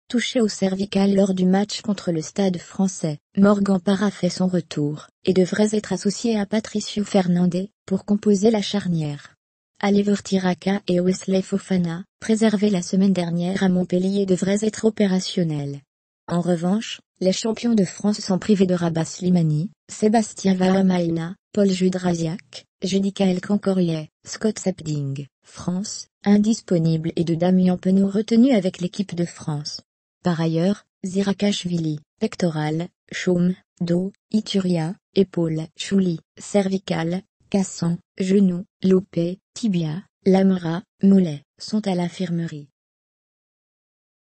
touché au cervical lors du match contre le Stade Français. Morgan Parra fait son retour, et devrait être associé à Patricio Fernandez, pour composer la charnière. Oliver Tiraka et Wesley Fofana, préservés la semaine dernière à Montpellier, devraient être opérationnels. En revanche, les champions de France sont privés de Rabah Slimani, Sébastien Varamaina, Paul Judrasiak, Judicaël Cancorier, Scott Sepding, France, indisponible, et de Damien Penaud retenu avec l'équipe de France. Par ailleurs, Zirakashvili, pectoral, chaume, dos, ituria, épaule, chouli, cervical, cassant, genou, loupé, tibia, lamera, mollet, sont à l'infirmerie.